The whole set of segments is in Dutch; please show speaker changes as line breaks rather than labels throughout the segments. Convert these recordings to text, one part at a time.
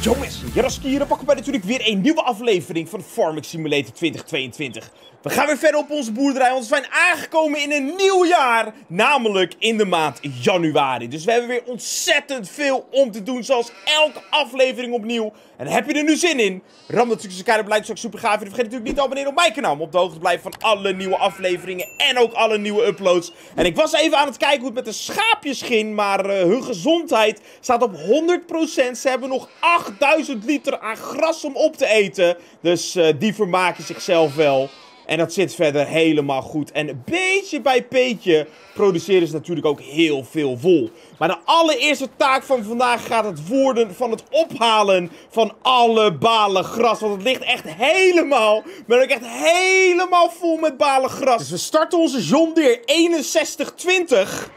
Yo mensen, Jaraski hier en pakken wij natuurlijk weer een nieuwe aflevering van Farming Simulator 2022. We gaan weer verder op onze boerderij, want we zijn aangekomen in een nieuw jaar, namelijk in de maand januari. Dus we hebben weer ontzettend veel om te doen, zoals elke aflevering opnieuw. En heb je er nu zin in? Ram natuurlijk zijn kleine blijft ook super gaaf. En vergeet natuurlijk niet te abonneren op mijn kanaal om op de hoogte te blijven van alle nieuwe afleveringen en ook alle nieuwe uploads. En ik was even aan het kijken hoe het met de schaapjes ging, maar hun gezondheid staat op 100%. Ze hebben nog 8000 liter aan gras om op te eten. Dus die vermaken zichzelf wel. En dat zit verder helemaal goed. En beetje bij beetje produceren ze natuurlijk ook heel veel wol. Maar de allereerste taak van vandaag gaat het worden van het ophalen van alle balen gras. Want het ligt echt helemaal, maar ook echt helemaal vol met balen gras. Dus we starten onze John Deere 6120.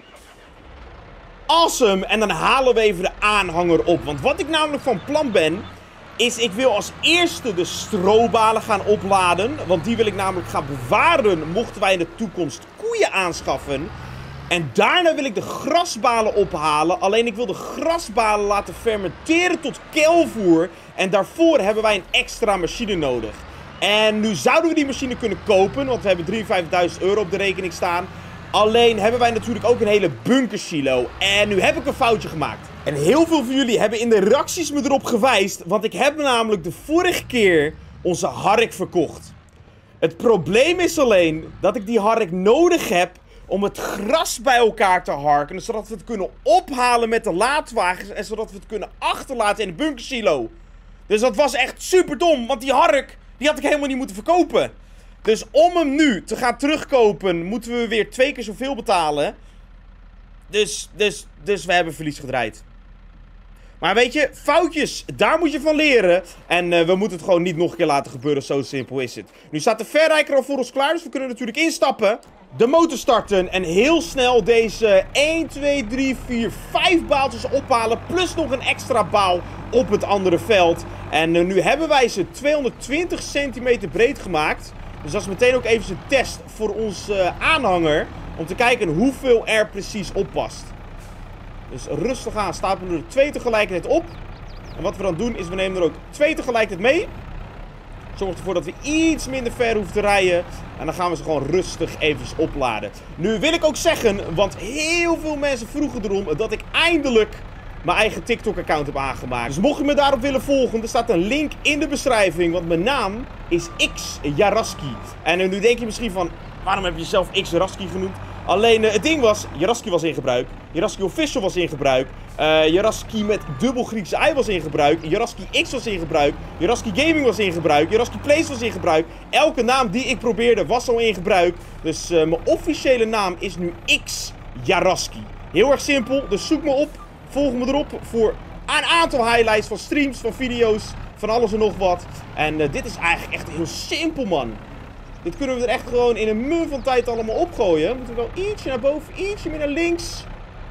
Awesome. En dan halen we even de aanhanger op. Want wat ik namelijk van plan ben, is ik wil als eerste de strobalen gaan opladen. Want die wil ik namelijk gaan bewaren mochten wij in de toekomst koeien aanschaffen. En daarna wil ik de grasbalen ophalen. Alleen ik wil de grasbalen laten fermenteren tot keelvoer. En daarvoor hebben wij een extra machine nodig. En nu zouden we die machine kunnen kopen, want we hebben 53.000 euro op de rekening staan. Alleen hebben wij natuurlijk ook een hele bunkersilo. En nu heb ik een foutje gemaakt. En heel veel van jullie hebben in de reacties me erop gewijst. Want ik heb namelijk de vorige keer onze hark verkocht. Het probleem is alleen dat ik die hark nodig heb om het gras bij elkaar te harken. Zodat we het kunnen ophalen met de laadwagens. En zodat we het kunnen achterlaten in de bunkersilo. Dus dat was echt super dom. Want die hark, die had ik helemaal niet moeten verkopen. Dus om hem nu te gaan terugkopen, moeten we weer 2 keer zoveel betalen. Dus we hebben verlies gedraaid. Maar weet je, foutjes, daar moet je van leren. En we moeten het gewoon niet nog een keer laten gebeuren, zo simpel is het. Nu staat de verrijker al voor ons klaar, dus we kunnen natuurlijk instappen. De motor starten en heel snel deze 1, 2, 3, 4, 5 baaltjes ophalen. Plus nog een extra baal op het andere veld. En nu hebben wij ze 220 centimeter breed gemaakt. Dus dat is meteen ook even een test voor onze aanhanger. Om te kijken hoeveel er precies op past. Dus rustig aan stapelen we er 2 tegelijkertijd op. En wat we dan doen is we nemen er ook 2 tegelijkertijd mee. Zorgt ervoor dat we iets minder ver hoeven te rijden. En dan gaan we ze gewoon rustig even opladen. Nu wil ik ook zeggen, want heel veel mensen vroegen erom dat ik eindelijk mijn eigen TikTok-account heb aangemaakt. Dus mocht je me daarop willen volgen, er staat een link in de beschrijving. Want mijn naam is X Jaraski. En nu denk je misschien van, waarom heb je jezelf X Jaraski genoemd? Alleen het ding was, Jaraski was in gebruik. Jaraski Official was in gebruik. Jaraski met dubbel Griekse I was in gebruik. Jaraski X was in gebruik. Jaraski Gaming was in gebruik. Jaraski Plays was in gebruik. Elke naam die ik probeerde was al in gebruik. Dus mijn officiële naam is nu X Jaraski. Heel erg simpel, dus zoek me op. Volg me erop voor een aantal highlights van streams, van video's, van alles en nog wat. En dit is eigenlijk echt heel simpel, man. Dit kunnen we er echt gewoon in een mum van tijd allemaal opgooien. Moeten we wel ietsje naar boven, ietsje meer naar links.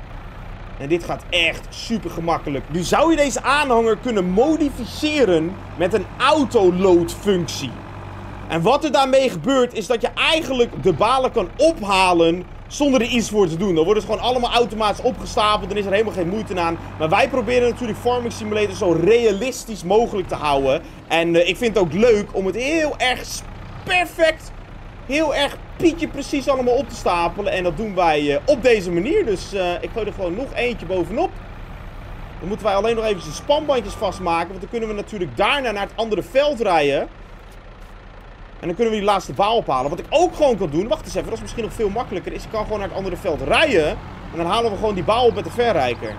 En dit gaat echt super gemakkelijk. Nu zou je deze aanhanger kunnen modificeren met een autoload functie. En wat er daarmee gebeurt is dat je eigenlijk de balen kan ophalen zonder er iets voor te doen. Dan worden ze gewoon allemaal automatisch opgestapeld. Dan is er helemaal geen moeite aan. Maar wij proberen natuurlijk Farming Simulator zo realistisch mogelijk te houden. En ik vind het ook leuk om het heel erg perfect, heel erg pietje precies allemaal op te stapelen. En dat doen wij op deze manier. Dus ik gooi er gewoon nog eentje bovenop. Dan moeten wij alleen nog even de spanbandjes vastmaken. Want dan kunnen we natuurlijk daarna naar het andere veld rijden. En dan kunnen we die laatste baal ophalen. Wat ik ook gewoon kan doen, wacht eens even, dat is misschien nog veel makkelijker, is ik kan gewoon naar het andere veld rijden. En dan halen we gewoon die baal op met de verrijker.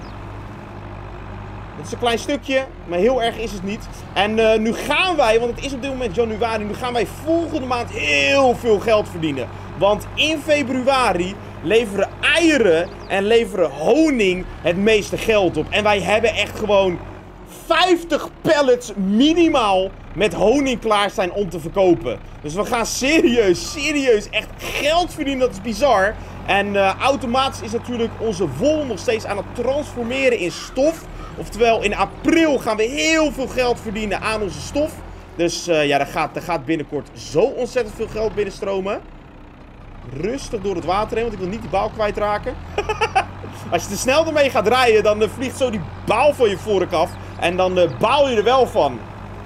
Dat is een klein stukje, maar heel erg is het niet. En nu gaan wij, want het is op dit moment januari, nu gaan wij volgende maand heel veel geld verdienen. Want in februari leveren eieren en leveren honing het meeste geld op. En wij hebben echt gewoon 50 pallets minimaal met honing klaarstaan om te verkopen. Dus we gaan serieus echt geld verdienen. Dat is bizar. En automatisch is natuurlijk onze wol nog steeds aan het transformeren in stof. Oftewel, in april gaan we heel veel geld verdienen aan onze stof. Dus ja, er gaat binnenkort zo ontzettend veel geld binnenstromen. Rustig door het water heen, want ik wil niet die baal kwijtraken. Als je te snel ermee gaat rijden, dan vliegt zo die baal van je vork af. En dan baal je er wel van.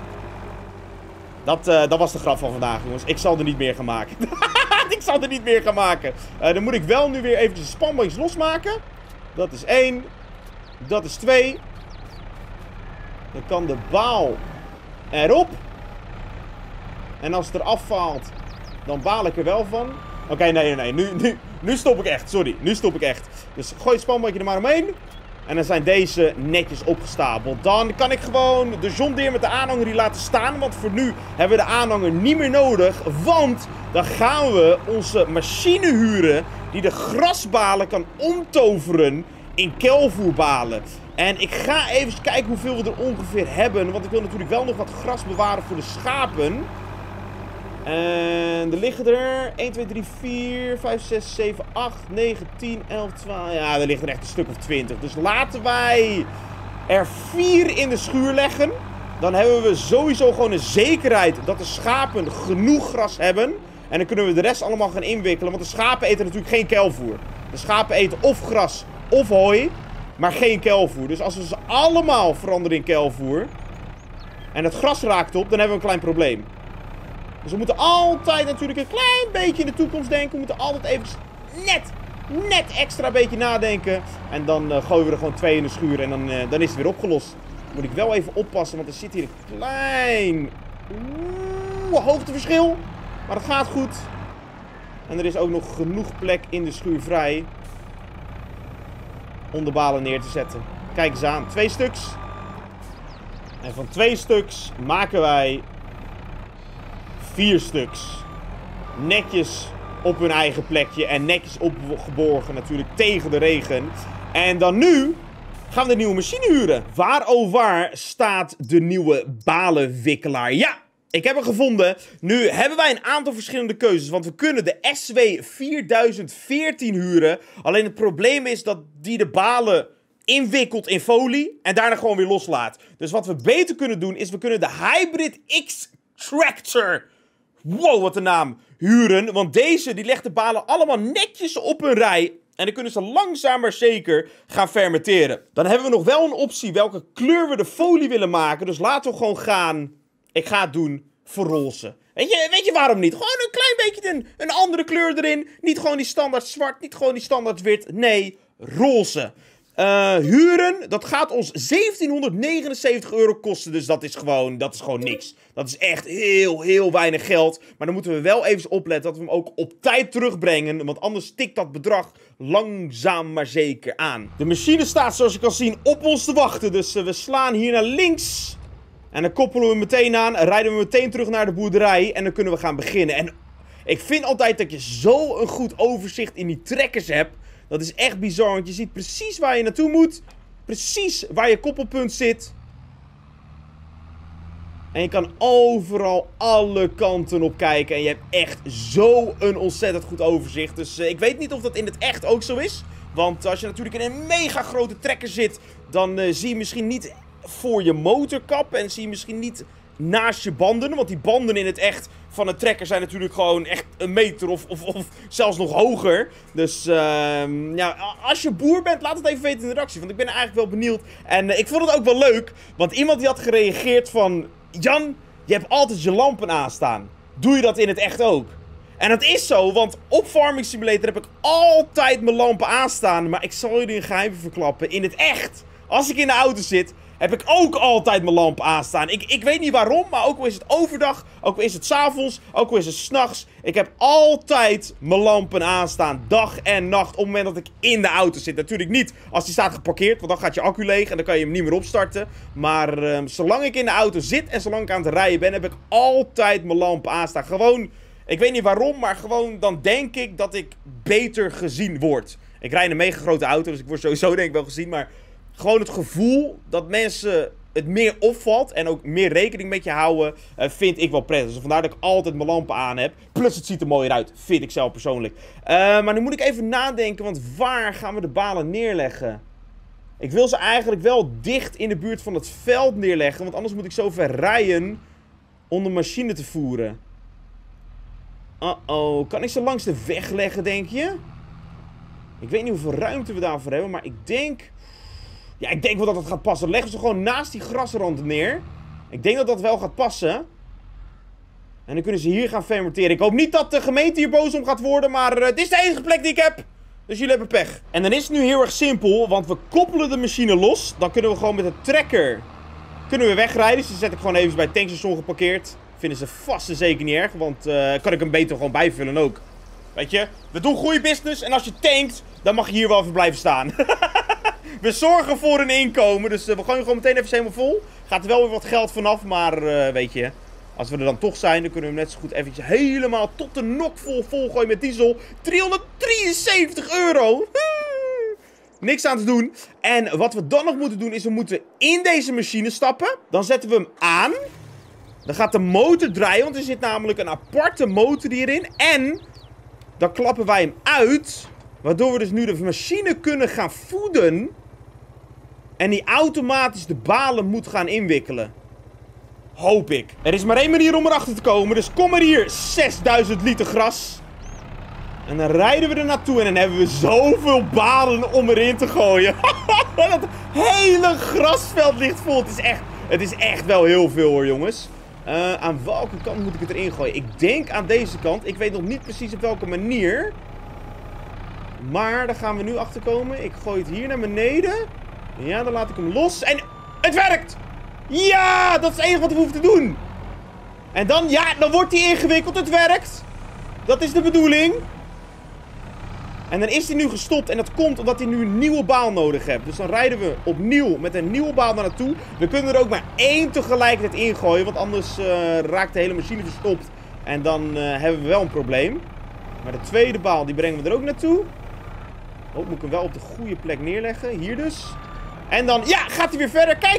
Dat was de grap van vandaag, jongens. Ik zal er niet meer gaan maken. Ik zal er niet meer gaan maken. Dan moet ik wel nu weer eventjes de spanbandjes losmaken. Dat is 1. Dat is 2. Dan kan de baal erop. En als het eraf valt, dan baal ik er wel van. Oké, nee. Nu stop ik echt. Sorry, nu stop ik echt. Dus gooi het spanbandje er maar omheen. En dan zijn deze netjes opgestapeld. Dan kan ik gewoon de John Deere met de aanhanger hier laten staan. Want voor nu hebben we de aanhanger niet meer nodig. Want dan gaan we onze machine huren die de grasbalen kan omtoveren in kelvoerbalen. En ik ga even kijken hoeveel we er ongeveer hebben. Want ik wil natuurlijk wel nog wat gras bewaren voor de schapen. En er liggen er 1, 2, 3, 4, 5, 6, 7, 8, 9, 10, 11, 12. Ja, er liggen er echt een stuk of 20. Dus laten wij er 4 in de schuur leggen. Dan hebben we sowieso gewoon een zekerheid dat de schapen genoeg gras hebben. En dan kunnen we de rest allemaal gaan inwikkelen. Want de schapen eten natuurlijk geen kelvoer. De schapen eten of gras of hooi, maar geen kelvoer. Dus als we ze allemaal veranderen in kelvoer en het gras raakt op, dan hebben we een klein probleem. Dus we moeten altijd natuurlijk een klein beetje in de toekomst denken. We moeten altijd even net extra beetje nadenken. En dan gooien we er gewoon 2 in de schuur en dan is het weer opgelost. Dan moet ik wel even oppassen, want er zit hier een klein hoogteverschil. Maar het gaat goed. En er is ook nog genoeg plek in de schuur vrij om de balen neer te zetten. Kijk eens aan, 2 stuks. En van 2 stuks maken wij 4 stuks. Netjes op hun eigen plekje. En netjes opgeborgen natuurlijk tegen de regen. En dan nu gaan we de nieuwe machine huren. Waar oh waar staat de nieuwe balenwikkelaar? Ja, ik heb hem gevonden. Nu hebben wij een aantal verschillende keuzes. Want we kunnen de SW 4014 huren. Alleen het probleem is dat die de balen inwikkelt in folie. En daarna gewoon weer loslaat. Dus wat we beter kunnen doen is we kunnen de Hybrid X Tractor, wow, wat een naam, huren. Want deze, die legt de balen allemaal netjes op een rij. En dan kunnen ze langzaam maar zeker gaan fermenteren. Dan hebben we nog wel een optie welke kleur we de folie willen maken. Dus laten we gewoon gaan. Ik ga het doen voor roze. Weet je waarom niet? Gewoon een klein beetje een andere kleur erin. Niet gewoon die standaard zwart, niet gewoon die standaard wit. Nee, roze. Huren, dat gaat ons 1779 euro kosten. Dus dat is gewoon niks. Dat is echt heel weinig geld. Maar dan moeten we wel even opletten dat we hem ook op tijd terugbrengen. Want anders tikt dat bedrag langzaam maar zeker aan. De machine staat, zoals je kan zien, op ons te wachten. Dus we slaan hier naar links. En dan koppelen we hem meteen aan. Rijden we meteen terug naar de boerderij. En dan kunnen we gaan beginnen. En ik vind altijd dat je zo een goed overzicht in die trekkers hebt. Dat is echt bizar, want je ziet precies waar je naartoe moet. Precies waar je koppelpunt zit. En je kan overal alle kanten op kijken. En je hebt echt zo een ontzettend goed overzicht. Dus ik weet niet of dat in het echt ook zo is. Want als je natuurlijk in een mega grote trekker zit, dan zie je misschien niet voor je motorkap. En zie je misschien niet naast je banden. Want die banden in het echt van een trekker zijn natuurlijk gewoon echt een meter of zelfs nog hoger. Dus ja, als je boer bent, laat het even weten in de reactie. Want ik ben eigenlijk wel benieuwd. En ik vond het ook wel leuk. Want iemand die had gereageerd van: Jan, je hebt altijd je lampen aanstaan. Doe je dat in het echt ook? En dat is zo, want op Farming Simulator heb ik altijd mijn lampen aanstaan. Maar ik zal jullie een geheim verklappen. In het echt, als ik in de auto zit, heb ik ook altijd mijn lamp aanstaan. Ik weet niet waarom, maar ook al is het overdag, ook al is het 's avonds, ook al is het 's nachts. Ik heb altijd mijn lampen aanstaan, dag en nacht, op het moment dat ik in de auto zit. Natuurlijk niet als die staat geparkeerd, want dan gaat je accu leeg en dan kan je hem niet meer opstarten. Maar zolang ik in de auto zit en zolang ik aan het rijden ben, heb ik altijd mijn lampen aanstaan. Gewoon, ik weet niet waarom, maar gewoon dan denk ik dat ik beter gezien word. Ik rijd in een mega grote auto, dus ik word sowieso denk ik wel gezien, maar gewoon het gevoel dat mensen het meer opvalt en ook meer rekening met je houden, vind ik wel prettig. Dus vandaar dat ik altijd mijn lampen aan heb. Plus het ziet er mooier uit, vind ik zelf persoonlijk. Maar nu moet ik even nadenken, want waar gaan we de balen neerleggen? Ik wil ze eigenlijk wel dicht in de buurt van het veld neerleggen, want anders moet ik zo ver rijden om de machine te voeren. Uh-oh, kan ik ze langs de weg leggen, denk je? Ik weet niet hoeveel ruimte we daarvoor hebben, maar ik denk... Ja, ik denk wel dat het gaat passen. Leggen ze gewoon naast die grasrand neer. Ik denk dat dat wel gaat passen. En dan kunnen ze hier gaan fermenteren. Ik hoop niet dat de gemeente hier boos om gaat worden, maar dit is de enige plek die ik heb. Dus jullie hebben pech. En dan is het nu heel erg simpel, want we koppelen de machine los. Dan kunnen we gewoon met de trekker wegrijden. Dus die zet ik gewoon even bij het tankstation geparkeerd. Vinden ze vast en zeker niet erg, want kan ik hem beter gewoon bijvullen ook. Weet je, we doen goede business en als je tankt, dan mag je hier wel even blijven staan. We zorgen voor een inkomen, dus we gooien gewoon meteen even helemaal vol. Gaat er wel weer wat geld vanaf, maar weet je, als we er dan toch zijn, dan kunnen we hem net zo goed eventjes helemaal tot de nok vol gooien met diesel. 373 euro! Niks aan te doen. En wat we dan nog moeten doen, is we moeten in deze machine stappen. Dan zetten we hem aan. Dan gaat de motor draaien, want er zit namelijk een aparte motor hierin. En dan klappen wij hem uit, waardoor we dus nu de machine kunnen gaan voeden. En die automatisch de balen moet gaan inwikkelen. Hoop ik. Er is maar één manier om erachter te komen. Dus kom maar hier, 6000 liter gras. En dan rijden we er naartoe en dan hebben we zoveel balen om erin te gooien. Dat hele grasveld ligt vol. Het is echt wel heel veel hoor, jongens. Aan welke kant moet ik het erin gooien? Ik denk aan deze kant. Ik weet nog niet precies op welke manier. Maar daar gaan we nu achter komen. Ik gooi het hier naar beneden. Ja, dan laat ik hem los. En het werkt! Ja, dat is het enige wat we hoeven te doen. En dan, ja, dan wordt hij ingewikkeld. Het werkt. Dat is de bedoeling. En dan is hij nu gestopt. En dat komt omdat hij nu een nieuwe baal nodig heeft. Dus dan rijden we opnieuw met een nieuwe baal naar naartoe. We kunnen er ook maar één tegelijkertijd ingooien. Want anders raakt de hele machine verstopt. En dan hebben we wel een probleem. Maar de tweede baal, die brengen we er ook naartoe. Oh, moet ik hem wel op de goede plek neerleggen. Hier dus. En dan, ja, gaat hij weer verder. Kijk.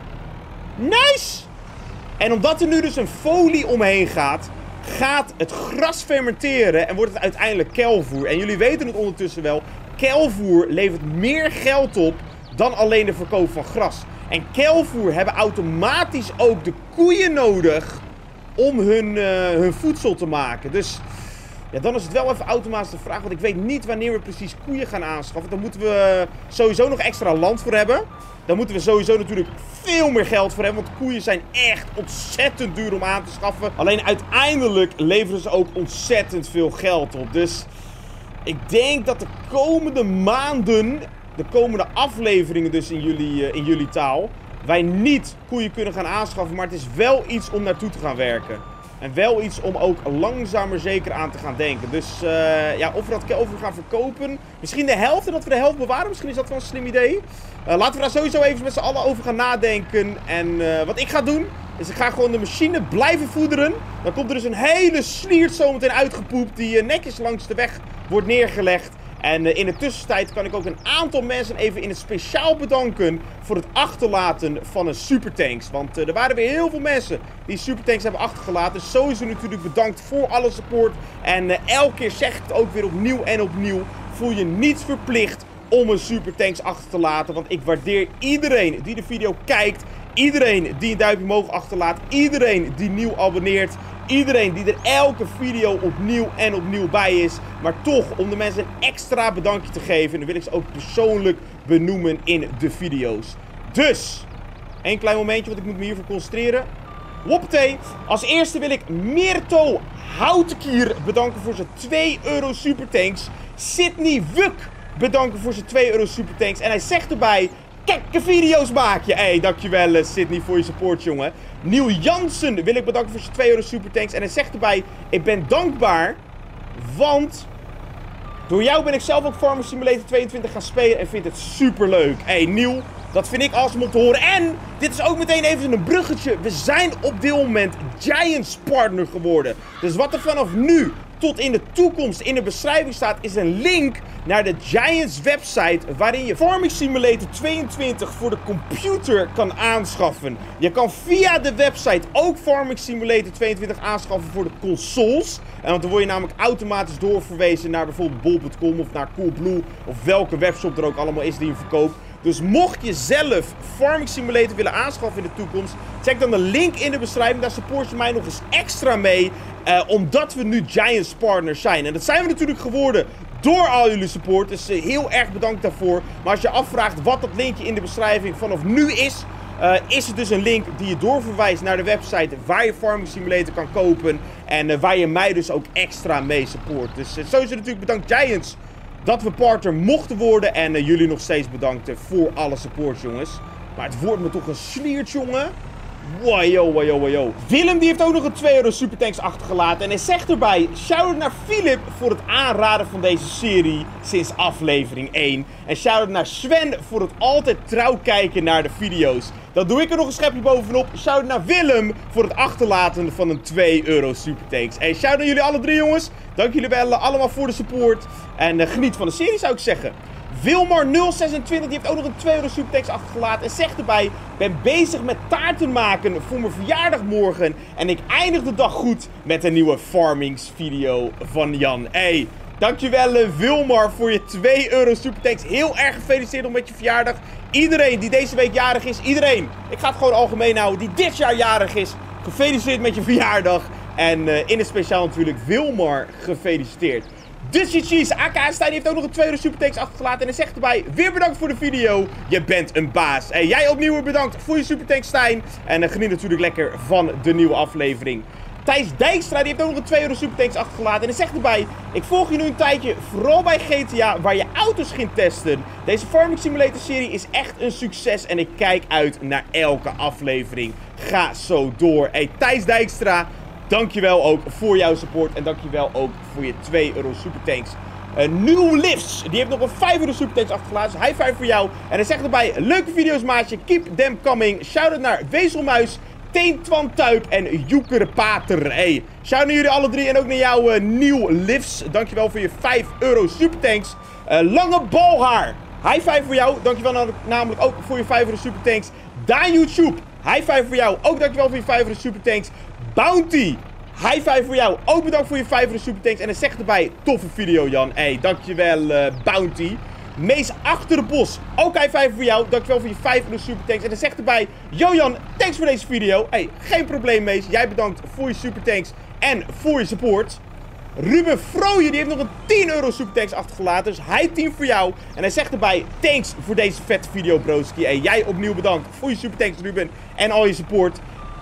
Nice. En omdat er nu dus een folie omheen gaat, gaat het gras fermenteren en wordt het uiteindelijk kelvoer. En jullie weten het ondertussen wel. Kelvoer levert meer geld op dan alleen de verkoop van gras. En kelvoer hebben automatisch ook de koeien nodig om hun voedsel te maken. Dus ja, dan is het wel even automatisch de vraag. Want ik weet niet wanneer we precies koeien gaan aanschaffen. Dan moeten we sowieso nog extra land voor hebben. Daar moeten we sowieso natuurlijk veel meer geld voor hebben. Want koeien zijn echt ontzettend duur om aan te schaffen. Alleen uiteindelijk leveren ze ook ontzettend veel geld op. Dus ik denk dat de komende maanden, de komende afleveringen dus in jullie taal, wij niet koeien kunnen gaan aanschaffen. Maar het is wel iets om naartoe te gaan werken. En wel iets om ook langzaam maar zeker aan te gaan denken. Dus ja, of we dat kelvoer gaan verkopen. Misschien de helft en dat we de helft bewaren. Misschien is dat wel een slim idee. Laten we daar sowieso even met z'n allen over gaan nadenken. En wat ik ga doen, is ik ga gewoon de machine blijven voederen. Dan komt er dus een hele sliert zometeen uitgepoept die netjes langs de weg wordt neergelegd. En in de tussentijd kan ik ook een aantal mensen even in het speciaal bedanken voor het achterlaten van een supertanks. Want er waren weer heel veel mensen die supertanks hebben achtergelaten. Sowieso natuurlijk bedankt voor alle support. En elke keer zeg ik het ook weer opnieuw en opnieuw. Voel je niet verplicht om een supertanks achter te laten. Want ik waardeer iedereen die de video kijkt. Iedereen die een duimpje omhoog achterlaat. Iedereen die nieuw abonneert. Iedereen die er elke video opnieuw en opnieuw bij is. Maar toch, om de mensen een extra bedankje te geven, dan wil ik ze ook persoonlijk benoemen in de video's. Dus, één klein momentje, want ik moet me hiervoor concentreren. Hoppatee. Als eerste wil ik Mirto Houtenkier bedanken voor zijn 2 euro supertanks. Sydney Wuk bedanken voor zijn 2 euro supertanks. En hij zegt erbij: gekke video's maak je. Hey, dankjewel Sydney voor je support, jongen. Nieuw Jansen wil ik bedanken voor zijn 2 euro supertanks. En hij zegt erbij: ik ben dankbaar, want door jou ben ik zelf ook Farming Simulator 22 gaan spelen en vind het super leuk. Hey, Nieuw, dat vind ik awesome om te horen. En dit is ook meteen even een bruggetje. We zijn op dit moment Giants partner geworden. Dus wat er vanaf nu tot in de toekomst in de beschrijving staat, is een link naar de Giants website, waarin je Farming Simulator 22 voor de computer kan aanschaffen. Je kan via de website ook Farming Simulator 22 aanschaffen voor de consoles. Want dan word je namelijk automatisch doorverwezen naar bijvoorbeeld bol.com of naar Coolblue of welke webshop er ook allemaal is die je verkoopt. Dus mocht je zelf Farming Simulator willen aanschaffen in de toekomst, check dan de link in de beschrijving. Daar support je mij nog eens extra mee, omdat we nu Giants partners zijn. En dat zijn we natuurlijk geworden door al jullie support. Dus heel erg bedankt daarvoor. Maar als je afvraagt wat dat linkje in de beschrijving vanaf nu is... is het dus een link die je doorverwijst naar de website waar je Farming Simulator kan kopen. En waar je mij dus ook extra mee support. Dus sowieso natuurlijk bedankt Giants dat we partner mochten worden. En jullie nog steeds bedankt voor alle support, jongens. Maar het wordt me toch een sliert, jongen. Wajo. Willem die heeft ook nog een 2 euro supertanks achtergelaten. En hij zegt erbij, shout-out naar Philip voor het aanraden van deze serie sinds aflevering 1. En shout-out naar Sven voor het altijd trouw kijken naar de video's. Dan doe ik er nog een schepje bovenop. Shout-out naar Willem voor het achterlaten van een 2 euro supertanks. Hey, shout-out naar jullie alle drie, jongens. Dank jullie wel allemaal voor de support. En geniet van de serie, zou ik zeggen. Wilmar026 die heeft ook nog een 2 euro supertanks achtergelaten en zegt erbij: ben bezig met taarten maken voor mijn verjaardag morgen en ik eindig de dag goed met een nieuwe farmings video van Jan. Hey, dankjewel Wilmar voor je 2 euro supertanks. Heel erg gefeliciteerd nog met je verjaardag. Iedereen die deze week jarig is, iedereen, ik ga het gewoon algemeen houden, die dit jaar jarig is, gefeliciteerd met je verjaardag. En in het speciaal natuurlijk Wilmar gefeliciteerd. Dusty Cheese, aka Stijn, heeft ook nog een 2 euro supertanks achtergelaten. En hij zegt erbij, weer bedankt voor de video. Je bent een baas. En jij opnieuw bedankt voor je supertanks, Stijn. En geniet natuurlijk lekker van de nieuwe aflevering. Thijs Dijkstra, die heeft ook nog een 2 euro supertanks achtergelaten. En hij zegt erbij, ik volg je nu een tijdje, vooral bij GTA, waar je auto's ging testen. Deze Farming Simulator serie is echt een succes. En ik kijk uit naar elke aflevering. Ga zo door. Hey, Thijs Dijkstra, dankjewel ook voor jouw support. En dankjewel ook voor je 2 euro supertanks. New Lifts, die heeft nog een 5 euro supertanks achtergelaten. Dus high five voor jou. En hij zegt erbij, leuke video's maatje, keep them coming. Shout-out naar Wezelmuis, Teentwan Tuip en Joekere Pater. Hey, shout-out naar jullie alle drie en ook naar jou New Lifts. Dankjewel voor je 5 euro supertanks. Lange Balhaar, high five voor jou. Dankjewel namelijk ook voor je 5 euro supertanks. Daan YouTube, high five voor jou. Ook dankjewel voor je 5 euro supertanks. Bounty, high five voor jou. Ook bedankt voor je 5 euro supertanks. En hij zegt erbij, toffe video Jan. Hey, dankjewel Bounty. Mees achter de bos, ook high five voor jou. Dankjewel voor je 5 euro supertanks. En hij zegt erbij, yo Jan, thanks voor deze video. Hey, geen probleem Mees. Jij bedankt voor je supertanks en voor je support. Ruben Frooije, die heeft nog een 10 euro supertanks achtergelaten. Dus hij 10 voor jou. En hij zegt erbij, thanks voor deze vette video broski. Hey, jij opnieuw bedankt voor je supertanks Ruben en al je support.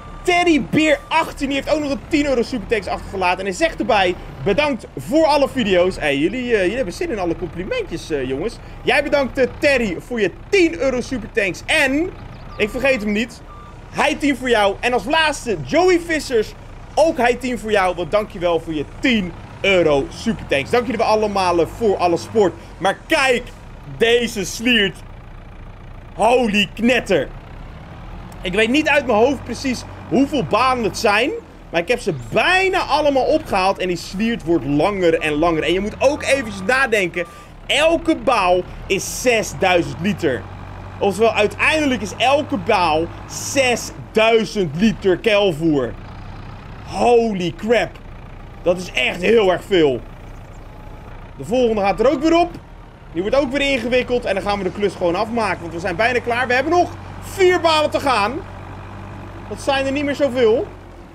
Teddybeer18 die heeft ook nog een 10 euro supertanks achtergelaten. En hij zegt erbij, bedankt voor alle video's. Hey, jullie hebben zin in alle complimentjes, jongens. Jij bedankt Terry voor je 10 euro supertanks. En, ik vergeet hem niet, hij 10 voor jou. En als laatste, Joey Vissers, ook hij 10 voor jou. Want dankjewel voor je 10 euro supertanks. Dank jullie wel allemaal voor alle support. Maar kijk, deze sliert. Holy knetter. Ik weet niet uit mijn hoofd precies hoeveel banen het zijn. Maar ik heb ze bijna allemaal opgehaald. En die sliert wordt langer en langer. En je moet ook eventjes nadenken. Elke baal is 6000 liter. Oftewel, uiteindelijk is elke baal 6000 liter keilvoer. Holy crap. Dat is echt heel erg veel. De volgende gaat er ook weer op. Die wordt ook weer ingewikkeld. En dan gaan we de klus gewoon afmaken. Want we zijn bijna klaar. We hebben nog 4 balen te gaan. Dat zijn er niet meer zoveel.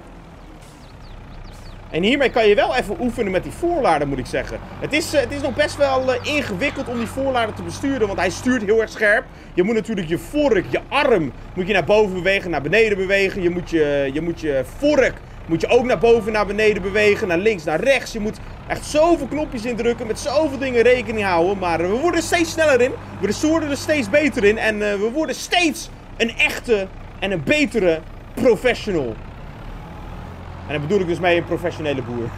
En hiermee kan je wel even oefenen met die voorlader, moet ik zeggen. Het is nog best wel ingewikkeld om die voorlader te besturen. Want hij stuurt heel erg scherp. Je moet natuurlijk je vork, je arm, moet je naar boven bewegen, naar beneden bewegen. Je moet je vork moet je ook naar boven, naar beneden bewegen. Naar links, naar rechts. Je moet echt zoveel knopjes indrukken. Met zoveel dingen rekening houden. Maar we worden er steeds sneller in. We worden er steeds beter in. En we worden steeds een echte en een betere professional. En daar bedoel ik dus mee een professionele boer.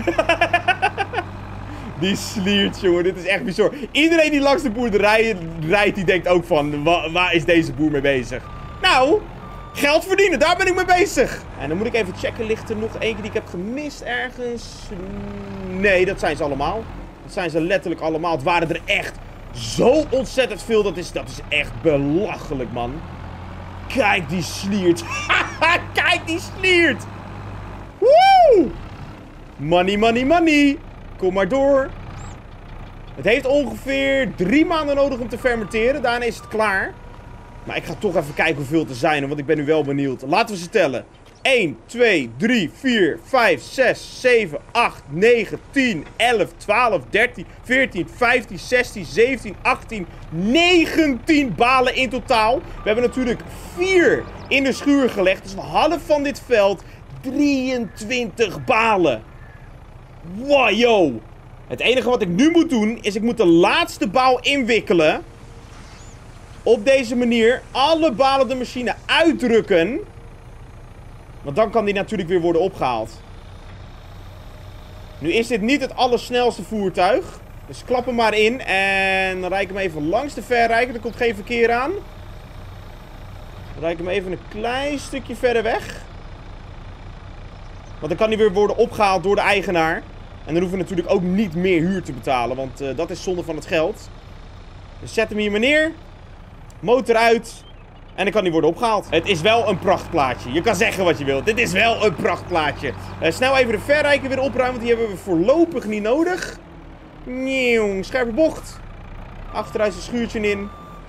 Die sliert, jongen. Dit is echt bizar. Iedereen die langs de boerderij rijdt, die denkt ook van, waar is deze boer mee bezig? Nou, geld verdienen, daar ben ik mee bezig. En dan moet ik even checken, ligt er nog eentje die ik heb gemist ergens? Nee, dat zijn ze allemaal. Dat zijn ze letterlijk allemaal. Het waren er echt zo ontzettend veel. Dat is echt belachelijk, man. Kijk die sliert. Kijk die sliert. Woe! Money, money, money. Kom maar door. Het heeft ongeveer 3 maanden nodig om te fermenteren. Daarna is het klaar. Maar ik ga toch even kijken hoeveel er zijn. Want ik ben nu wel benieuwd. Laten we ze tellen. 1, 2, 3, 4, 5, 6, 7, 8, 9, 10, 11, 12, 13, 14, 15, 16, 17, 18, 19 balen in totaal. We hebben natuurlijk 4 in de schuur gelegd. Dus een half van dit veld. 23 balen. Wow, yo. Het enige wat ik nu moet doen, is ik moet de laatste baal inwikkelen. Op deze manier alle balen de machine uitdrukken. Want dan kan die natuurlijk weer worden opgehaald. Nu is dit niet het allersnelste voertuig. Dus klap hem maar in. En dan rijd ik hem even langs de verrijker. Er komt geen verkeer aan. Dan rijd ik hem even een klein stukje verder weg. Want dan kan hij weer worden opgehaald door de eigenaar. En dan hoeven we natuurlijk ook niet meer huur te betalen. Want dat is zonde van het geld. Dus zet hem hier maar neer. Motor uit. En dan kan die worden opgehaald. Het is wel een prachtplaatje. Je kan zeggen wat je wilt. Dit is wel een prachtplaatje. Snel even de verrijker weer opruimen. Want die hebben we voorlopig niet nodig. Nieuw. Scherpe bocht. Achteruit zijn schuurtje in.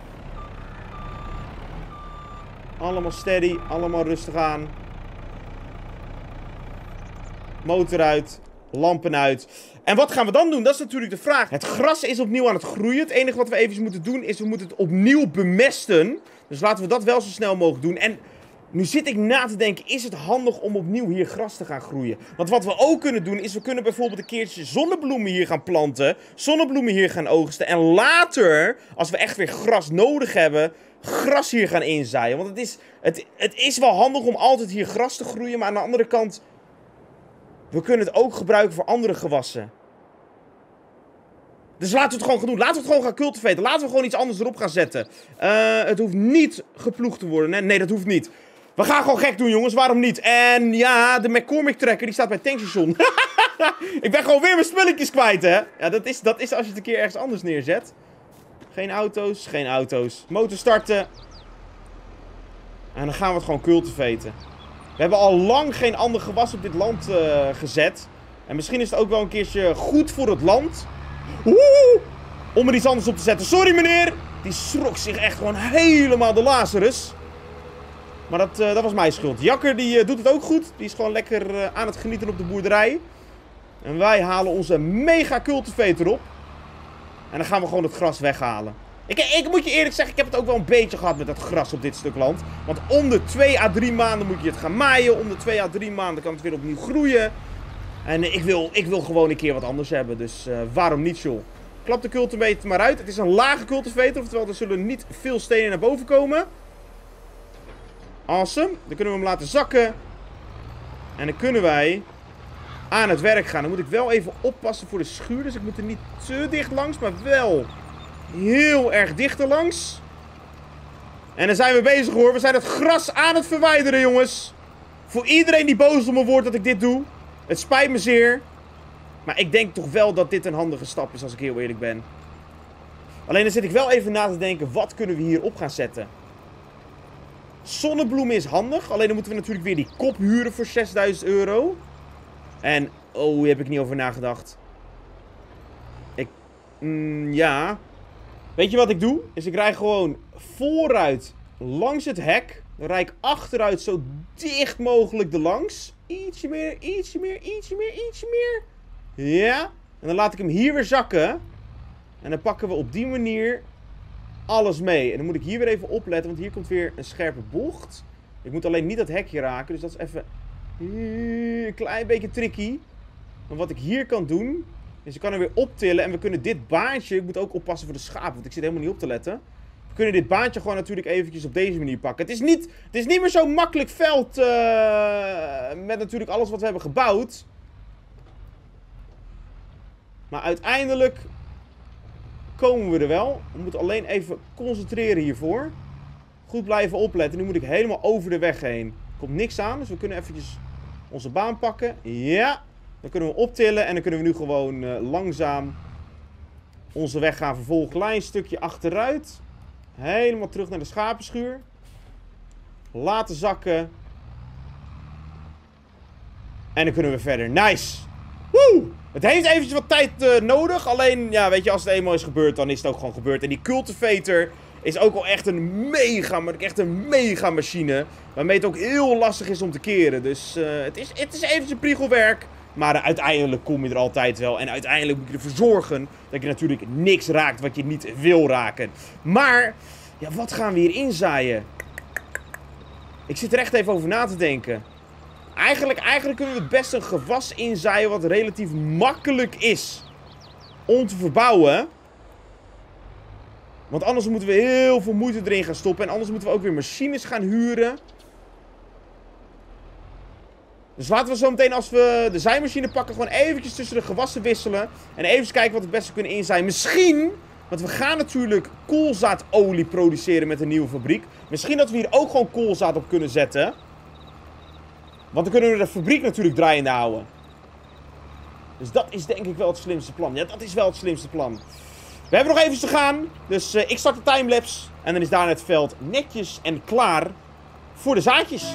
Allemaal steady. Allemaal rustig aan. Motor uit. Lampen uit. En wat gaan we dan doen? Dat is natuurlijk de vraag. Het gras is opnieuw aan het groeien. Het enige wat we even moeten doen is we moeten het opnieuw bemesten. Dus laten we dat wel zo snel mogelijk doen. En nu zit ik na te denken, is het handig om opnieuw hier gras te gaan groeien? Want wat we ook kunnen doen is we kunnen bijvoorbeeld een keertje zonnebloemen hier gaan planten. Zonnebloemen hier gaan oogsten. En later, als we echt weer gras nodig hebben, gras hier gaan inzaaien. Want het is wel handig om altijd hier gras te groeien. Maar aan de andere kant, we kunnen het ook gebruiken voor andere gewassen. Dus laten we het gewoon gaan doen. Laten we het gewoon gaan cultivaten. Laten we gewoon iets anders erop gaan zetten. Het hoeft niet geploegd te worden. Nee, dat hoeft niet. We gaan gewoon gek doen, jongens. Waarom niet? En ja, de McCormick trekker die staat bij het tankstation. Ik ben gewoon weer mijn spulletjes kwijt, hè. Ja, dat is als je het een keer ergens anders neerzet. Geen auto's, geen auto's. Motor starten. En dan gaan we het gewoon cultivaten. We hebben al lang geen ander gewas op dit land gezet. En misschien is het ook wel een keertje goed voor het land. Om er iets anders op te zetten. Sorry, meneer. Die schrok zich echt gewoon helemaal de Lazarus. Maar dat was mijn schuld. Jakker die doet het ook goed. Die is gewoon lekker aan het genieten op de boerderij. En wij halen onze mega cultivator op. En dan gaan we gewoon het gras weghalen. Ik moet je eerlijk zeggen, ik heb het ook wel een beetje gehad met dat gras op dit stuk land. Want om de 2 à 3 maanden moet je het gaan maaien. Om de 2 à 3 maanden kan het weer opnieuw groeien. En ik wil gewoon een keer wat anders hebben. Dus waarom niet, joh. Klap de cultivator maar uit. Het is een lage cultivator. Oftewel, er zullen niet veel stenen naar boven komen. Awesome. Dan kunnen we hem laten zakken. En dan kunnen wij aan het werk gaan. Dan moet ik wel even oppassen voor de schuur. Dus ik moet er niet te dicht langs. Maar wel heel erg dicht erlangs. En dan zijn we bezig, hoor. We zijn het gras aan het verwijderen, jongens. Voor iedereen die boos op me wordt dat ik dit doe. Het spijt me zeer. Maar ik denk toch wel dat dit een handige stap is, als ik heel eerlijk ben. Alleen dan zit ik wel even na te denken, wat kunnen we hier op gaan zetten? Zonnebloemen is handig. Alleen dan moeten we natuurlijk weer die kop huren voor 6.000 euro. En, oh, hier heb ik niet over nagedacht. Ja. Weet je wat ik doe? Is ik rij gewoon vooruit langs het hek. Dan rijd ik achteruit zo dicht mogelijk erlangs. Ietsje meer, ietsje meer, ietsje meer, ietsje meer. Ja. En dan laat ik hem hier weer zakken. En dan pakken we op die manier alles mee. En dan moet ik hier weer even opletten, want hier komt weer een scherpe bocht. Ik moet alleen niet dat hekje raken, dus dat is even een klein beetje tricky. Maar wat ik hier kan doen, is ik kan er weer optillen. En we kunnen dit baantje, ik moet ook oppassen voor de schapen, want ik zit helemaal niet op te letten. We kunnen dit baantje gewoon natuurlijk eventjes op deze manier pakken. Het is niet meer zo'n makkelijk veld met natuurlijk alles wat we hebben gebouwd. Maar uiteindelijk komen we er wel. We moeten alleen even concentreren hiervoor. Goed blijven opletten. Nu moet ik helemaal over de weg heen. Er komt niks aan, dus we kunnen eventjes onze baan pakken. Ja, dan kunnen we optillen en dan kunnen we nu gewoon langzaam onze weg gaan vervolgen. Klein stukje achteruit. Helemaal terug naar de schapenschuur. Laten zakken. En dan kunnen we verder. Nice! Woe! Het heeft eventjes wat tijd nodig. Alleen, ja, weet je, als het eenmaal is gebeurd, dan is het ook gewoon gebeurd. En die cultivator is ook al echt een mega machine. Waarmee het ook heel lastig is om te keren. Dus het is eventjes priegelwerk. Maar uiteindelijk kom je er altijd wel. En uiteindelijk moet je ervoor zorgen dat je natuurlijk niks raakt wat je niet wil raken. Maar, ja, wat gaan we hier inzaaien? Ik zit er echt even over na te denken. Eigenlijk kunnen we het best een gewas inzaaien wat relatief makkelijk is om te verbouwen. Want anders moeten we heel veel moeite erin gaan stoppen. En anders moeten we ook weer machines gaan huren. Dus laten we zo meteen, als we de zaaimachine pakken, gewoon eventjes tussen de gewassen wisselen. En even kijken wat we het beste kunnen inzaaien. Misschien, want we gaan natuurlijk koolzaadolie produceren met een nieuwe fabriek. Misschien dat we hier ook gewoon koolzaad op kunnen zetten. Want dan kunnen we de fabriek natuurlijk draaiende houden. Dus dat is denk ik wel het slimste plan. Ja, dat is wel het slimste plan. We hebben nog even te gaan. Dus ik start de timelapse. En dan is daarna het veld netjes en klaar voor de zaadjes.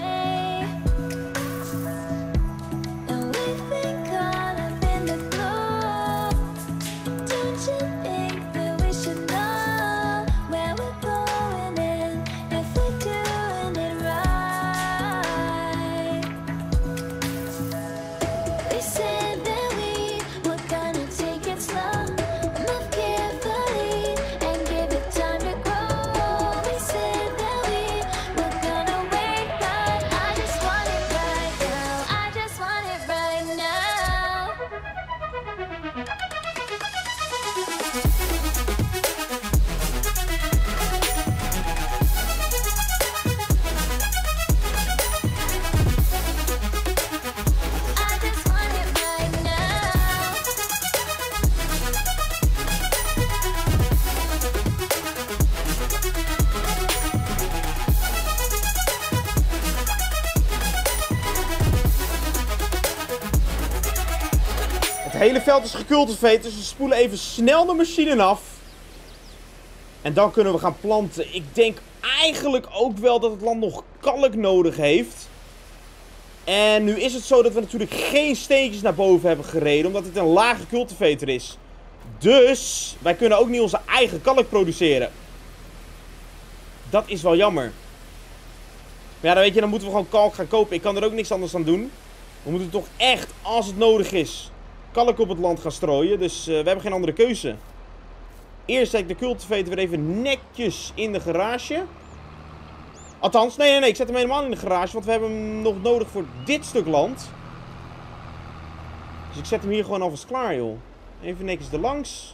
Het hele veld is gecultiveerd, dus we spoelen even snel de machine af. En dan kunnen we gaan planten. Ik denk eigenlijk ook wel dat het land nog kalk nodig heeft. En nu is het zo dat we natuurlijk geen steentjes naar boven hebben gereden, omdat het een lage cultivator is. Dus wij kunnen ook niet onze eigen kalk produceren. Dat is wel jammer. Maar ja, dan weet je, dan moeten we gewoon kalk gaan kopen. Ik kan er ook niks anders aan doen. We moeten toch echt, als het nodig is, kalk op het land gaan strooien. Dus we hebben geen andere keuze. Eerst zet ik de cultivator weer even netjes in de garage. Althans, nee, ik zet hem helemaal in de garage. Want we hebben hem nog nodig voor dit stuk land. Dus ik zet hem hier gewoon alvast klaar, joh. Even netjes erlangs.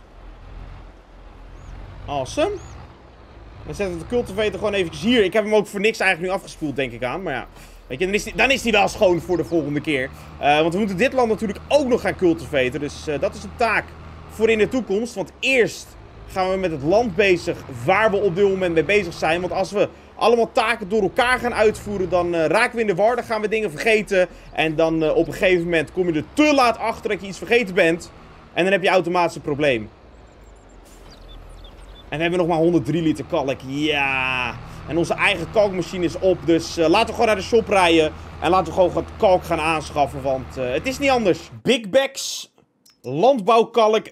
Awesome. Dan zetten we de cultivator gewoon eventjes hier. Ik heb hem ook voor niks eigenlijk nu afgespoeld, denk ik aan. Maar ja, weet je, dan is die wel schoon voor de volgende keer. Want we moeten dit land natuurlijk ook nog gaan cultivaten. Dus dat is een taak voor in de toekomst. Want eerst gaan we met het land bezig waar we op dit moment mee bezig zijn. Want als we allemaal taken door elkaar gaan uitvoeren, dan raken we in de war. Dan gaan we dingen vergeten. En dan op een gegeven moment kom je er te laat achter dat je iets vergeten bent. En dan heb je automatisch een probleem. En we hebben nog maar 103 liter kalk. Ja. En onze eigen kalkmachine is op. Dus laten we gewoon naar de shop rijden. En laten we gewoon kalk gaan aanschaffen. Want het is niet anders. Big Bags landbouwkalk.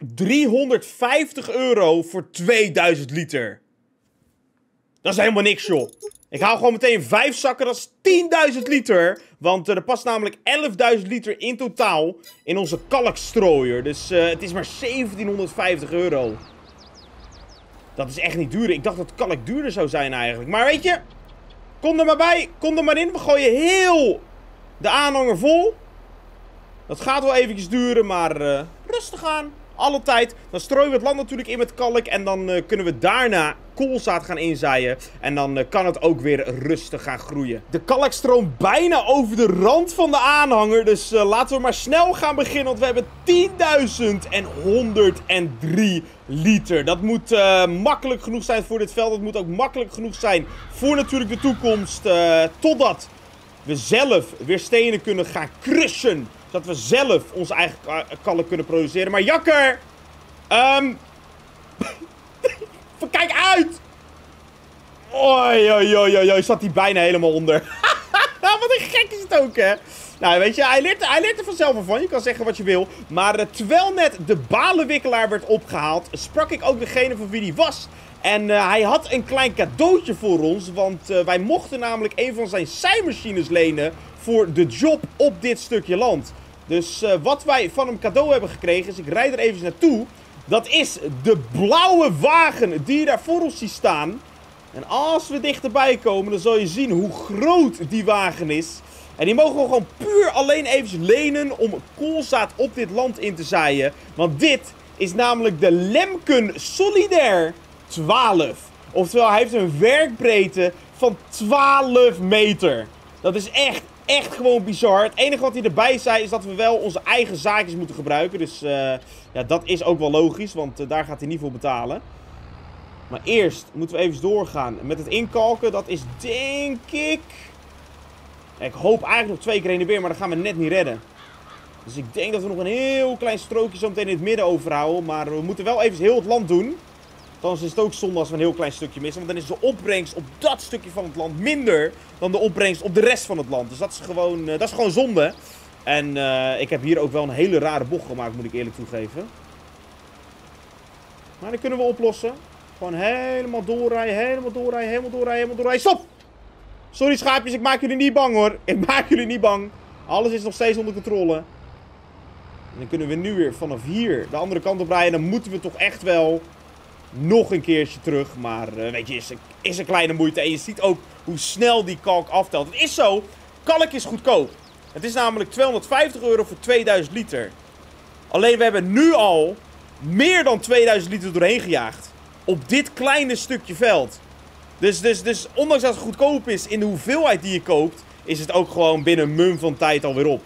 €350 voor 2000 liter. Dat is helemaal niks, joh. Ik haal gewoon meteen 5 zakken. Dat is 10.000 liter. Want er past namelijk 11.000 liter in totaal in onze kalkstrooier. Dus het is maar €1750. Dat is echt niet duur. Ik dacht dat kalk duurder zou zijn eigenlijk. Maar weet je, kom er maar bij. Kom er maar in. We gooien heel de aanhanger vol. Dat gaat wel eventjes duren, maar rustig aan. Alle tijd. Dan strooien we het land natuurlijk in met kalk. En dan kunnen we daarna koolzaad gaan inzaaien. En dan kan het ook weer rustig gaan groeien. De kalk stroomt bijna over de rand van de aanhanger. Dus laten we maar snel gaan beginnen. Want we hebben 10.103 liter. Dat moet makkelijk genoeg zijn voor dit veld. Dat moet ook makkelijk genoeg zijn voor natuurlijk de toekomst. Totdat we zelf weer stenen kunnen gaan crushen. Zodat we zelf onze eigen kalk kunnen produceren. Maar Jakker! Kijk uit! Oei, oei, oei, oei, zat hij bijna helemaal onder. Wat een gek is het ook, hè? Nou, weet je, hij leert er vanzelf van. Je kan zeggen wat je wil. Maar terwijl net de balenwikkelaar werd opgehaald, sprak ik ook degene van wie die was. En hij had een klein cadeautje voor ons. Want wij mochten namelijk een van zijn saaimachines lenen voor de job op dit stukje land. Dus wat wij van hem cadeau hebben gekregen, is, ik rijd er even naartoe. Dat is de blauwe wagen die je daar voor ons ziet staan. En als we dichterbij komen, dan zal je zien hoe groot die wagen is. En die mogen we gewoon puur alleen even lenen om koolzaad op dit land in te zaaien. Want dit is namelijk de Lemken Solidair 12. Oftewel, hij heeft een werkbreedte van 12 meter. Dat is echt gewoon bizar. Het enige wat hij erbij zei is dat we wel onze eigen zaakjes moeten gebruiken. Dus ja, dat is ook wel logisch, want daar gaat hij niet voor betalen. Maar eerst moeten we even doorgaan met het inkalken. Dat is denk ik... Ik hoop eigenlijk nog 2 keer heen en weer, maar dat gaan we net niet redden. Dus ik denk dat we nog een heel klein strookje zo meteen in het midden overhouden. Maar we moeten wel even heel het land doen. Anders is het ook zonde als we een heel klein stukje missen. Want dan is de opbrengst op dat stukje van het land minder dan de opbrengst op de rest van het land. Dus dat is gewoon zonde. En ik heb hier ook wel een hele rare bocht gemaakt, moet ik eerlijk toegeven. Maar dat kunnen we oplossen. Gewoon helemaal doorrijden, helemaal doorrijden, helemaal doorrijden, helemaal doorrijden. Stop! Sorry schaapjes, ik maak jullie niet bang hoor. Ik maak jullie niet bang. Alles is nog steeds onder controle. En dan kunnen we nu weer vanaf hier de andere kant op rijden. Dan moeten we toch echt wel nog een keertje terug. Maar weet je, is een kleine moeite. En je ziet ook hoe snel die kalk aftelt. Het is zo, kalk is goedkoop. Het is namelijk €250 voor 2000 liter. Alleen we hebben nu al meer dan 2000 liter doorheen gejaagd. Op dit kleine stukje veld. Dus ondanks dat het goedkoop is in de hoeveelheid die je koopt, is het ook gewoon binnen een mum van tijd alweer op.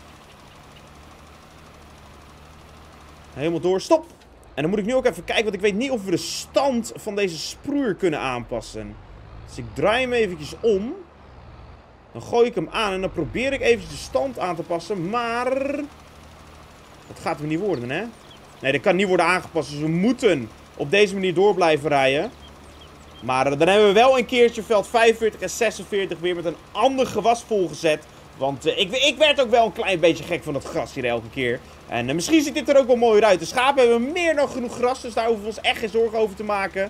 Helemaal door, stop! En dan moet ik nu ook even kijken, want ik weet niet of we de stand van deze sproeier kunnen aanpassen. Dus ik draai hem eventjes om. Dan gooi ik hem aan en dan probeer ik eventjes de stand aan te passen, maar... Dat gaat weer niet worden, hè? Nee, dat kan niet worden aangepast, dus we moeten op deze manier door blijven rijden. Maar dan hebben we wel een keertje veld 45 en 46 weer met een ander gewas volgezet. Want ik werd ook wel een klein beetje gek van het gras hier elke keer. En misschien ziet dit er ook wel mooier uit. De schapen hebben meer dan genoeg gras, dus daar hoeven we ons echt geen zorgen over te maken.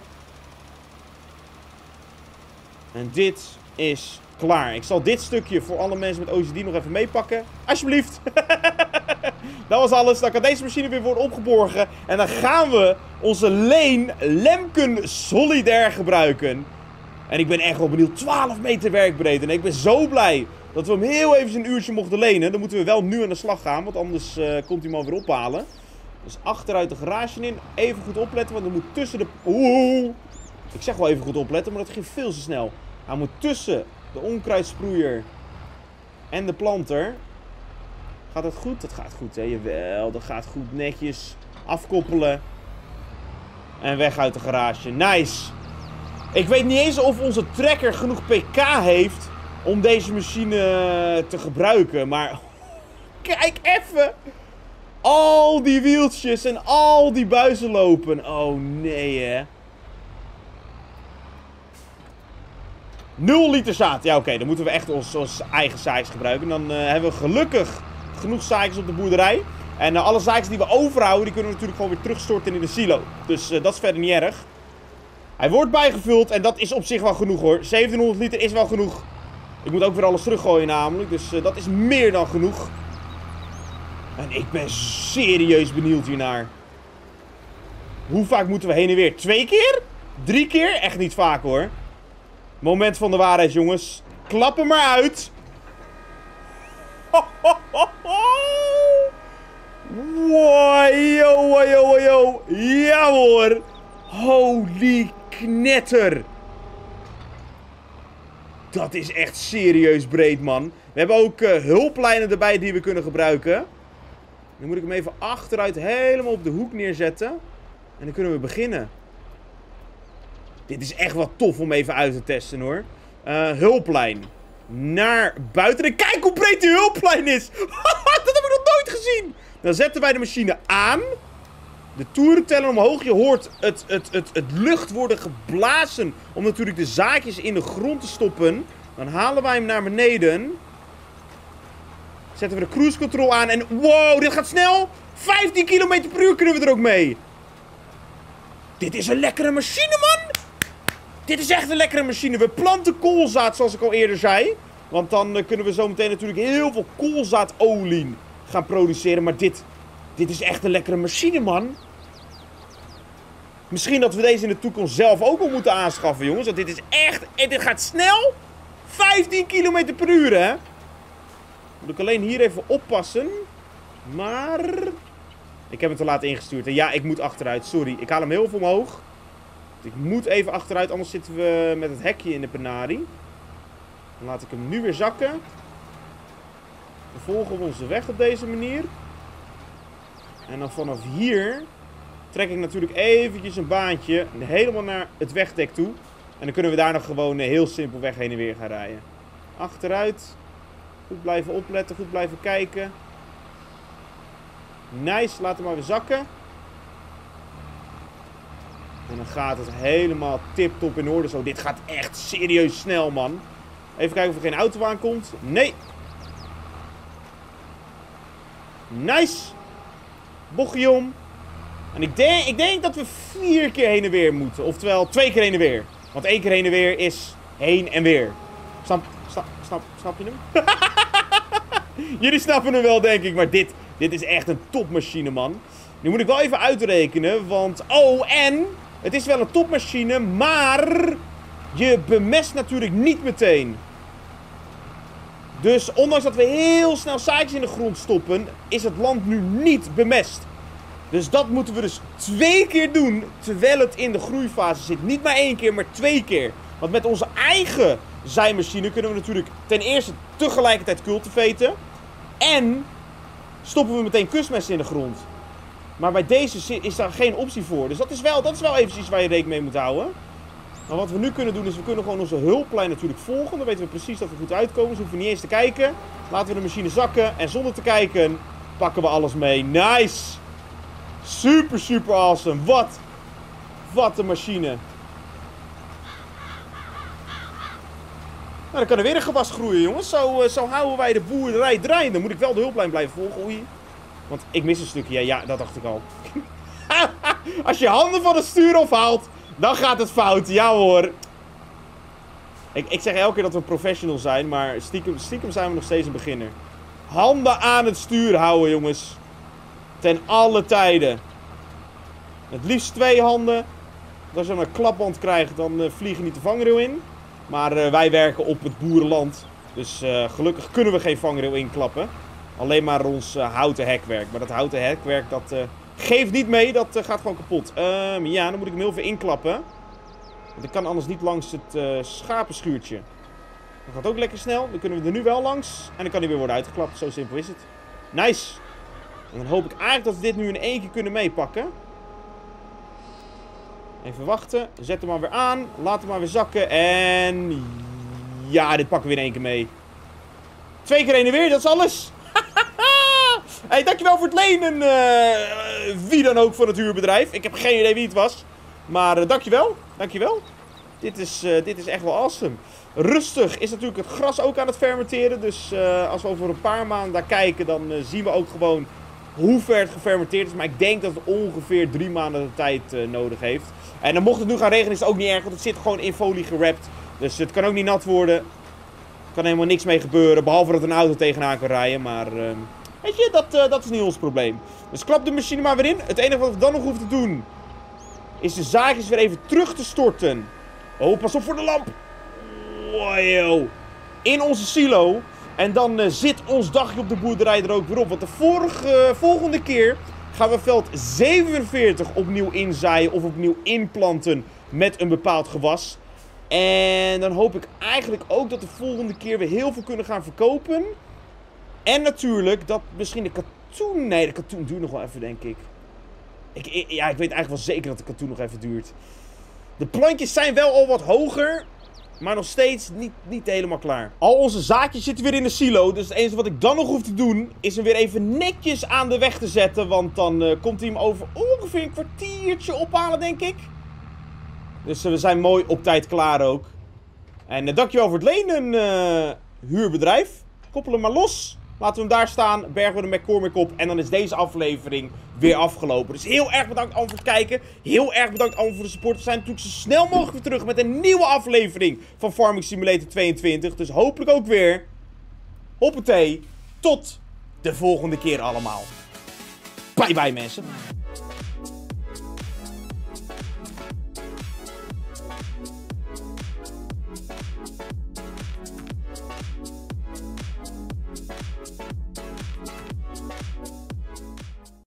En dit is klaar. Ik zal dit stukje voor alle mensen met OCD nog even meepakken. Alsjeblieft. Dat was alles. Dan kan deze machine weer worden opgeborgen. En dan gaan we onze Lemken Solidair gebruiken. En ik ben echt wel benieuwd. 12 meter werkbreed. En ik ben zo blij dat we hem heel even een uurtje mochten lenen. Dan moeten we wel nu aan de slag gaan. Want anders komt hij hem alweer ophalen. Dus achteruit de garage in. Even goed opletten. Want er moet tussen de... Oeh. Ik zeg wel even goed opletten. Maar dat ging veel te snel. Hij moet tussen de onkruidsproeier en de planter. Gaat dat goed? Dat gaat goed, hè? Jawel, dat gaat goed. Netjes afkoppelen. En weg uit de garage. Nice. Ik weet niet eens of onze trekker genoeg pk heeft om deze machine te gebruiken. Maar kijk even. Al die wieltjes en al die buizen lopen. Oh nee, hè. 0 liter zaad. Ja, oké. Dan moeten we echt ons eigen zaadjes gebruiken. Dan hebben we gelukkig genoeg zaadjes op de boerderij. En alle zaadjes die we overhouden, die kunnen we natuurlijk gewoon weer terugstorten in de silo. Dus dat is verder niet erg. Hij wordt bijgevuld en dat is op zich wel genoeg hoor. 1700 liter is wel genoeg. Ik moet ook weer alles teruggooien namelijk. Dus dat is meer dan genoeg. En ik ben serieus benieuwd hiernaar. Hoe vaak moeten we heen en weer? 2 keer? 3 keer? Echt niet vaak hoor. Moment van de waarheid, jongens. Klap hem maar uit. Wow, yo. Ja hoor. Holy knetter. Dat is echt serieus breed, man. We hebben ook hulplijnen erbij die we kunnen gebruiken. Dan moet ik hem even achteruit helemaal op de hoek neerzetten. En dan kunnen we beginnen. Dit is echt wat tof om even uit te testen, hoor. Hulplijn. Naar buiten. En kijk hoe breed die hulplijn is. Dat heb ik nog nooit gezien. Dan zetten wij de machine aan. De toerenteller omhoog. Je hoort het lucht worden geblazen. Om natuurlijk de zaadjes in de grond te stoppen. Dan halen wij hem naar beneden. Zetten we de cruise control aan en wow, dit gaat snel. 15 km per uur kunnen we er ook mee. Dit is een lekkere machine, man. Dit is echt een lekkere machine. We planten koolzaad, zoals ik al eerder zei. Want dan kunnen we zo meteen natuurlijk heel veel koolzaadolie gaan produceren. Maar dit is echt een lekkere machine, man. Misschien dat we deze in de toekomst zelf ook al moeten aanschaffen, jongens. Want dit is echt... Dit gaat snel. 15 km per uur, hè. Moet ik alleen hier even oppassen. Maar... Ik heb hem te laat ingestuurd. En ja, ik moet achteruit. Sorry. Ik haal hem heel veel omhoog. Ik moet even achteruit, anders zitten we met het hekje in de penarie. Dan laat ik hem nu weer zakken. Dan volgen we onze weg op deze manier. En dan vanaf hier trek ik natuurlijk eventjes een baantje helemaal naar het wegdek toe. En dan kunnen we daar nog gewoon heel simpelweg heen en weer gaan rijden. Achteruit. Goed blijven opletten, goed blijven kijken. Nice, laten we maar weer zakken. En dan gaat het helemaal tip-top in orde. Zo, dit gaat echt serieus snel, man. Even kijken of er geen auto aankomt. Nee. Nice. Bochtje om. En ik denk dat we 4 keer heen en weer moeten. Oftewel 2 keer heen en weer. Want 1 keer heen en weer is heen en weer. Snap je hem? Jullie snappen hem wel, denk ik. Maar dit is echt een topmachine, man. Nu moet ik wel even uitrekenen. Want, oh, en... Het is wel een topmachine, maar... Je bemest natuurlijk niet meteen. Dus ondanks dat we heel snel zaadjes in de grond stoppen... Is het land nu niet bemest. Dus dat moeten we dus 2 keer doen. Terwijl het in de groeifase zit. Niet maar 1 keer, maar 2 keer. Want met onze eigen zaaimachine kunnen we natuurlijk ten eerste tegelijkertijd cultivaten. En stoppen we meteen kunstmest in de grond. Maar bij deze is daar geen optie voor. Dus dat is wel even iets waar je rekening mee moet houden. Maar wat we nu kunnen doen is, we kunnen gewoon onze hulplijn natuurlijk volgen. Dan weten we precies dat we goed uitkomen. Dus we hoeven niet eens te kijken. Laten we de machine zakken. En zonder te kijken pakken we alles mee. Nice! Super, super awesome. Wat een machine. Nou, dan kan er weer een gewas groeien, jongens. Zo houden wij de boerderij draaiende. Dan moet ik wel de hulplijn blijven volgen. Oei. Want ik mis een stukje. Ja, dat dacht ik al. Als je handen van het stuur afhaalt, dan gaat het fout. Ja hoor. Ik zeg elke keer dat we een professional zijn, maar stiekem zijn we nog steeds een beginner. Handen aan het stuur houden, jongens. Ten alle tijden. Het liefst 2 handen. Als je een klapband krijgt, dan vliegen niet de vangrail in. Maar wij werken op het boerenland. Dus gelukkig kunnen we geen vangrail inklappen. Alleen maar ons houten hekwerk. Maar dat houten hekwerk, dat geeft niet mee. Dat gaat gewoon kapot. Ja, dan moet ik hem heel veel inklappen. Want ik kan anders niet langs het schapenschuurtje. Dat gaat ook lekker snel. Dan kunnen we er nu wel langs. En dan kan hij weer worden uitgeklapt. Zo simpel is het. Nice. En dan hoop ik eigenlijk dat we dit nu in 1 keer kunnen meepakken. Even wachten. Zet hem maar weer aan. Laat hem maar weer zakken. En... Ja, dit pakken we in 1 keer mee. 2 keer heen en weer, dat is alles. Hey, dankjewel voor het lenen. Wie dan ook van het huurbedrijf. Ik heb geen idee wie het was. Maar dankjewel. Dankjewel. Dit is echt wel awesome. Rustig is natuurlijk het gras ook aan het fermenteren. Dus als we over een paar maanden daar kijken, dan zien we ook gewoon hoe ver het gefermenteerd is. Maar ik denk dat het ongeveer 3 maanden de tijd nodig heeft. En dan mocht het nu gaan regenen is het ook niet erg, want het zit gewoon in folie gewrapt. Dus het kan ook niet nat worden. Er kan helemaal niks mee gebeuren, behalve dat een auto tegenaan kan rijden. Maar weet je, dat is niet ons probleem. Dus klap de machine maar weer in. Het enige wat we dan nog hoeven te doen, is de zaadjes weer even terug te storten. Oh, pas op voor de lamp. Wow. In onze silo. En dan zit ons dagje op de boerderij er ook weer op. Want de volgende keer gaan we veld 47 opnieuw inzaaien of opnieuw inplanten met een bepaald gewas. En dan hoop ik eigenlijk ook dat de volgende keer we heel veel kunnen gaan verkopen. En natuurlijk dat misschien de katoen... Nee, de katoen duurt nog wel even, denk ik. Ik weet eigenlijk wel zeker dat de katoen nog even duurt. De plantjes zijn wel al wat hoger, maar nog steeds niet helemaal klaar. Al onze zaadjes zitten weer in de silo. Dus het enige wat ik dan nog hoef te doen, is hem weer even netjes aan de weg te zetten. Want dan komt hij hem over ongeveer een kwartiertje ophalen, denk ik. Dus we zijn mooi op tijd klaar ook. En dankjewel voor het lenen, huurbedrijf. Koppel hem maar los. Laten we hem daar staan. Bergen we de McCormick op. En dan is deze aflevering weer afgelopen. Dus heel erg bedankt allemaal voor het kijken. Heel erg bedankt allemaal voor de support. We zijn natuurlijk zo snel mogelijk weer terug met een nieuwe aflevering van Farming Simulator 22. Dus hopelijk ook weer. Hoppatee. Tot de volgende keer allemaal. Bye bye mensen.